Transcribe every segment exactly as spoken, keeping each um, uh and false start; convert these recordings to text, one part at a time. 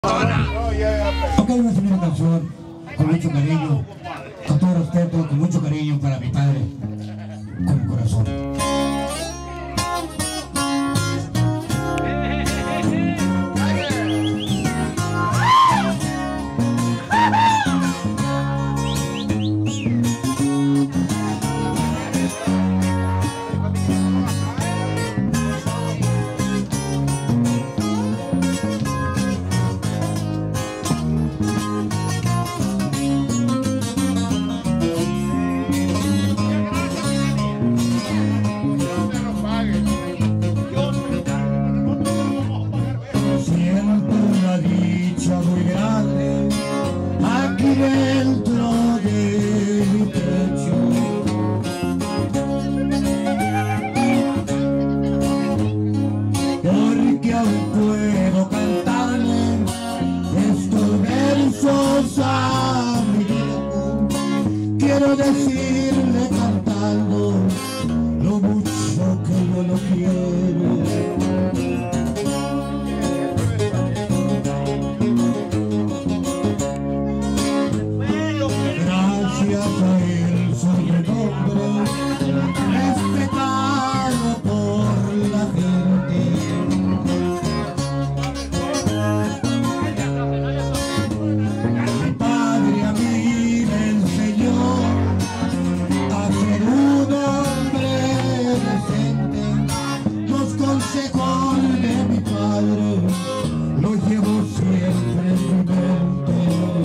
Ok, voy a hacer una canción con mucho cariño, con todo respeto, con mucho cariño para mi padre, con el corazón. Dentro de mi pecho, porque aún puedo cantarle estos versos a mi viejo. Quiero decirle cantando lo mucho que yo lo quiero. Respetado por la gente, mi padre a mí me enseñó a ser un hombre decente. Los consejos de mi padre los llevo siempre en mi mente.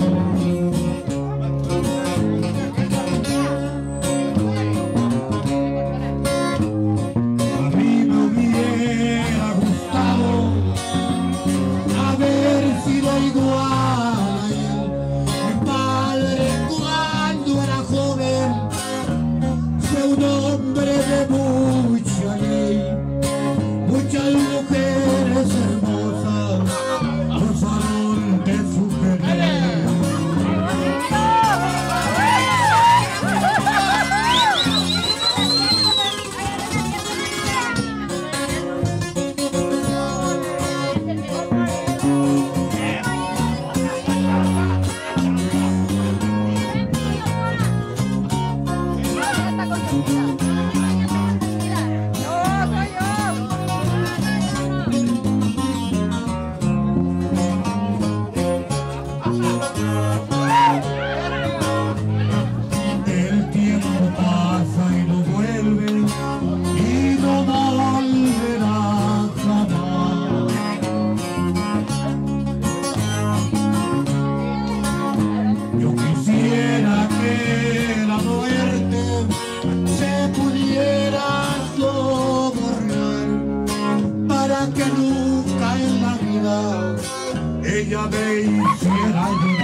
Muchas mujeres hermosas gozaron de su querer. El tiempo pasa y no vuelve, y no volverá jamás. Yo quisiera que la muerte se pudiera sobornar, para que nunca en la vida ella me hiciera llorar.